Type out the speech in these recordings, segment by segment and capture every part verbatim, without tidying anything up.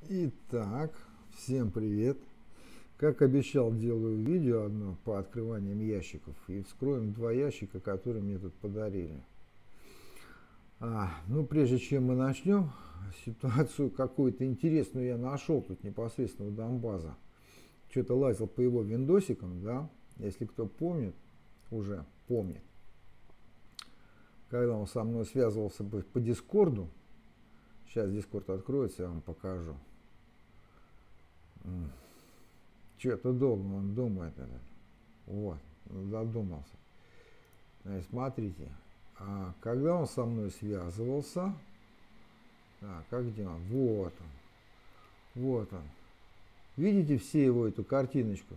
Итак, всем привет. Как обещал, делаю видео одно по открываниям ящиков. И вскроем два ящика, которые мне тут подарили. А, ну, прежде чем мы начнем, ситуацию какую-то интересную я нашел тут непосредственно у Донбаза. Что-то лазил по его виндосикам, да. Если кто помнит, уже помнит. Когда он со мной связывался по, по Дискорду. Сейчас Дискорд откроется, я вам покажу. Что-то долго он думает. Этот. Вот, задумался. Значит, смотрите, а когда он со мной связывался, так, как где он? Вот он, вот он. Видите все его эту картиночку?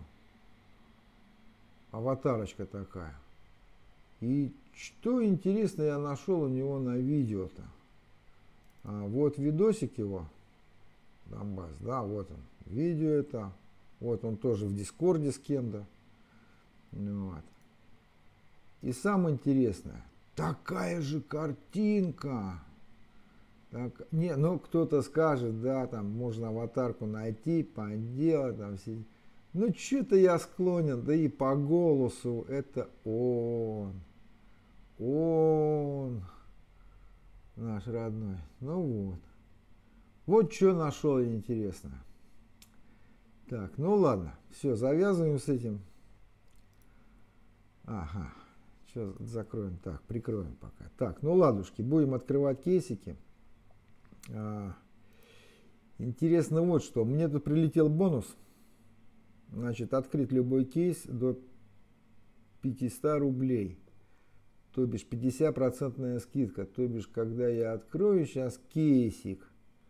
Аватарочка такая. И что интересно я нашел у него на видео-то? А, вот видосик его, Донбасс, да, вот он. Видео это, вот он тоже в Дискорде с кем-то. Вот. И самое интересное, такая же картинка. Так, не, ну кто-то скажет, да, там можно аватарку найти, поделать, там все. Ну что-то я склонен, да и по голосу это он. Он. Наш родной. Ну вот. Вот что нашел интересно. Так, ну ладно, все, завязываем с этим. Ага, сейчас закроем, так, прикроем пока. Так, ну ладушки, будем открывать кейсики. А, интересно вот что, мне тут прилетел бонус. Значит, открыть любой кейс до пятисот рублей. То бишь пятьдесят процентная скидка. То бишь, когда я открою сейчас кейсик,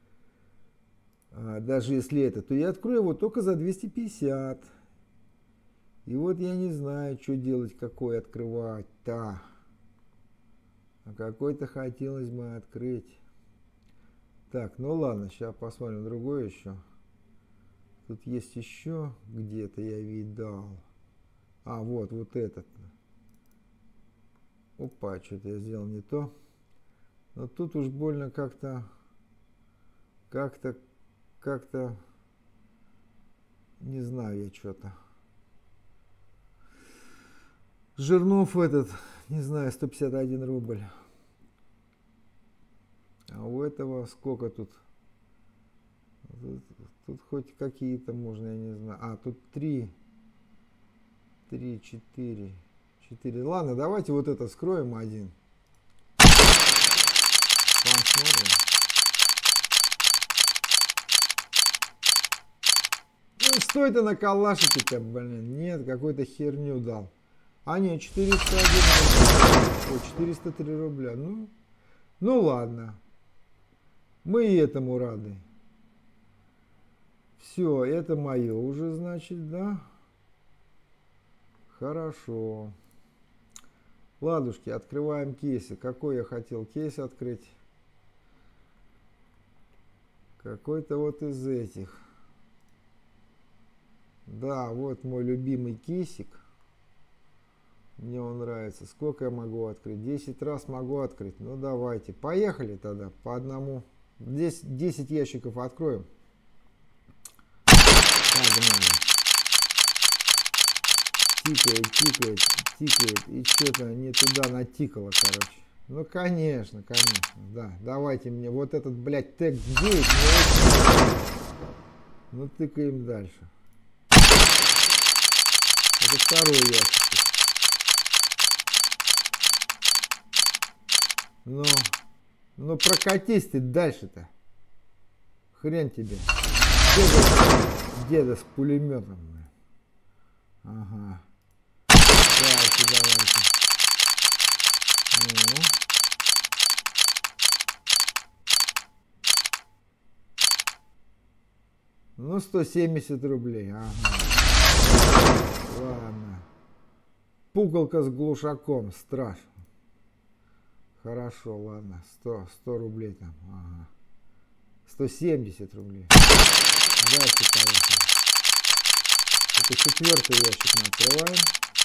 даже если это, то я открою его только за двести пятьдесят. И вот я не знаю, что делать, какой открывать-то. А какой-то хотелось бы открыть. Так, ну ладно, сейчас посмотрим другое еще. Тут есть еще где-то я видал. А, вот, вот этот. Опа, что-то я сделал не то. Но тут уж больно как-то, как-то, как-то, не знаю я что-то. Жирнов этот, не знаю, сто пятьдесят один рубль. А у этого сколько тут? Тут, тут хоть какие-то можно, я не знаю. А, тут три, три, четыре, четыре. Ладно, давайте вот это скроем один. Посмотрим. Ну, что это на калашике-то, блин? Нет, какую-то херню дал. А нет, четыреста один рубль. О, четыреста три рубля. Ну, ну ладно. Мы и этому рады. Все, это мое уже, значит, да? Хорошо. Ладушки, открываем кейсы. Какой я хотел кейс открыть? Какой-то вот из этих. Да, вот мой любимый кейсик. Мне он нравится. Сколько я могу открыть? десять раз могу открыть. Ну давайте. Поехали тогда по одному. Здесь десять ящиков откроем. Погнали. Тикает, тикает, тикает. И что-то не туда натикало, короче. Ну конечно, конечно. Да, давайте мне вот этот, блядь, тег девять. Ну тыкаем дальше. Это второй ящик. Ну, ну прокатись ты дальше-то. Хрен тебе. Деда, деда с пулеметом. Ага. Давайте, давайте. Ну. Ну, сто семьдесят рублей. Ага. Ладно. Пуколка с глушаком. Страшно. Хорошо, ладно. сто, сто рублей там. Ага. сто семьдесят рублей. Дальше поехали. Это четвертый ящик мы открываем.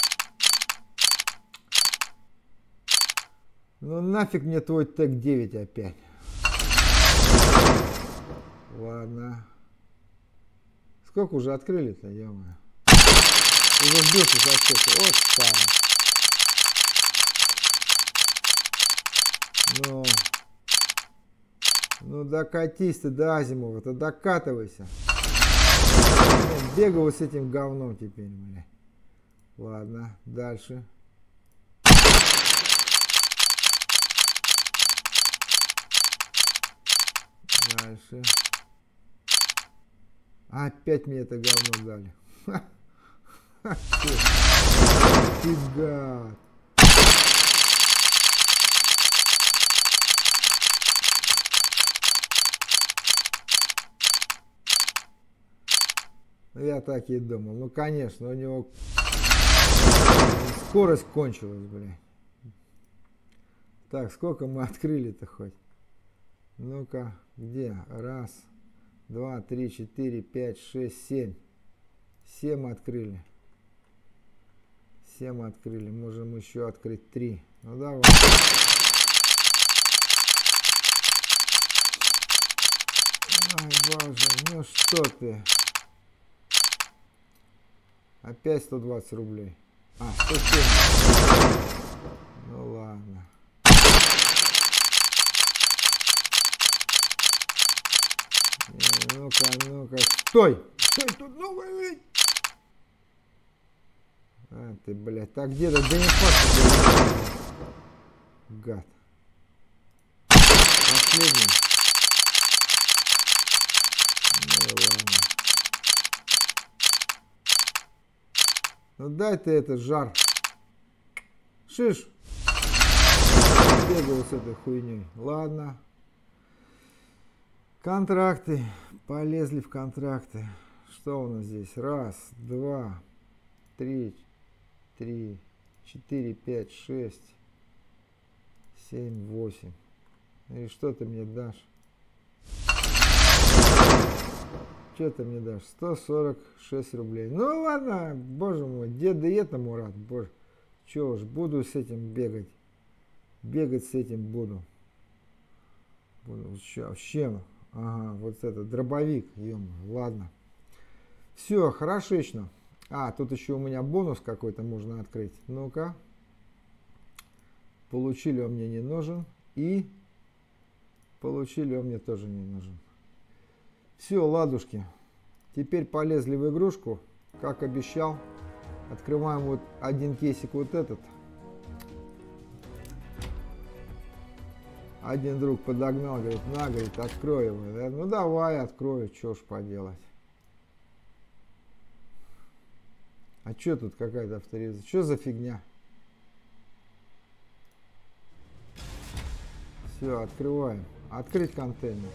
Ну нафиг мне твой тег девять опять. Ладно. Сколько уже открыли-то, ё-моё. Уже сбился со счета. Вот старый. Ну, ну докатись ты до Азимова-то, докатывайся. Бегал с этим говном теперь, бля. Ладно, дальше. Дальше. Опять мне это говно дали. Ты гад. Я так и думал. Ну, конечно, у него скорость кончилась, бля. Так, сколько мы открыли-то хоть? Ну-ка, где? Раз, два, три, четыре, пять, шесть, семь. Семь открыли. Семь открыли. Можем еще открыть три. Ну, давай. Ай, боже, ну что ты? Опять сто двадцать рублей. А, сто семьдесят. Ну ладно. Ну-ка, ну-ка. Стой! Стой тут, ну-ка. А ты, блядь, так где-то, да не факт. Гад. Последний. Ну ладно. Ну дай ты это, жар. Шиш. Бегал с этой хуйней. Ладно. Контракты. Полезли в контракты. Что у нас здесь? Раз, два, три, три, четыре, пять, шесть, семь, восемь. И что ты мне дашь? Что ты мне дашь? сто сорок шесть рублей. Ну ладно, боже мой, дед и этому рад. Боже, че уж, буду с этим бегать. Бегать с этим буду. Буду. С чем? Ага, вот это, дробовик. Ё-моё, ладно. Все, хорошечно. А, тут еще у меня бонус какой-то можно открыть. Ну-ка. Получили, он мне не нужен. И получили, он мне тоже не нужен. Все, ладушки. Теперь полезли в игрушку. Как обещал. Открываем вот один кейсик вот этот. Один друг подогнал, говорит, на, говорит, открой его. Да? Ну давай, открою, что ж поделать. А что тут какая-то авторизация? Что за фигня? Все, открываем. Открыть контейнер.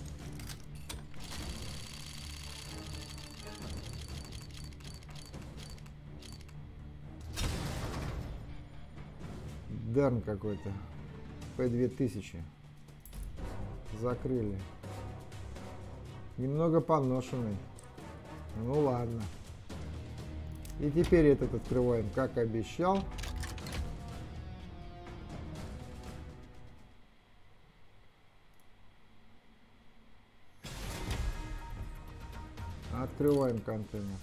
Дерн какой-то. Пэ две тысячи. Закрыли. Немного поношенный. Ну ладно. И теперь этот открываем, как обещал. Открываем контейнер.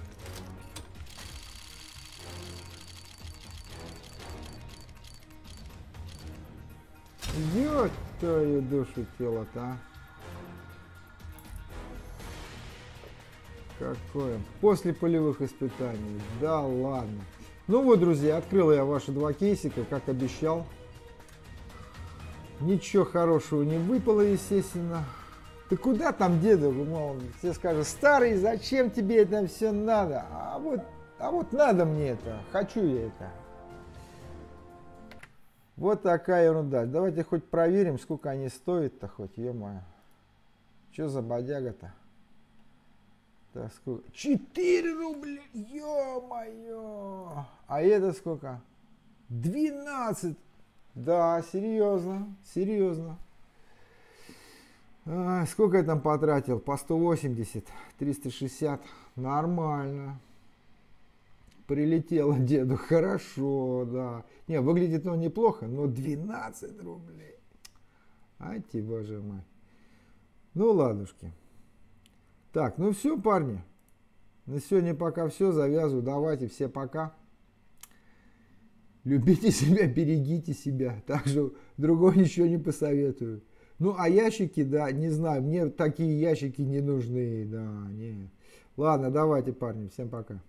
Ёб твою душу тело-то, а. Какое? После полевых испытаний. Да ладно. Ну вот, друзья, открыл я ваши два кейсика, как обещал. Ничего хорошего не выпало, естественно. Ты куда там, деда? Мол, все скажут, старый, зачем тебе это все надо? А вот, а вот надо мне это, хочу я это. Вот такая ерунда. Давайте хоть проверим, сколько они стоят-то хоть, ё-моё. Что за бодяга-то? Так, сколько? четыре рубля, ё-моё. А это сколько? двенадцать. Да, серьезно, серьезно. А, сколько я там потратил? По сто восемьдесят, триста шестьдесят. Нормально. Прилетело деду, хорошо, да. Не, выглядит он неплохо, но двенадцать рублей. Ай ты, боже мой. Ну, ладушки. Так, ну все, парни. На сегодня пока все, завязываю. Давайте, все пока. Любите себя, берегите себя. Также другого ничего не посоветую. Ну, а ящики, да, не знаю, мне такие ящики не нужны, да, не. Ладно, давайте, парни, всем пока.